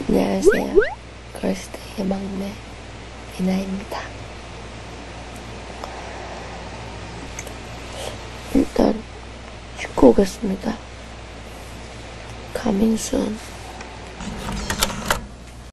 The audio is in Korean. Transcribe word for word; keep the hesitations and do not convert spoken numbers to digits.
안녕하세요. 걸스데이의 막내 미나입니다. 일단 씻고 오겠습니다. Coming soon.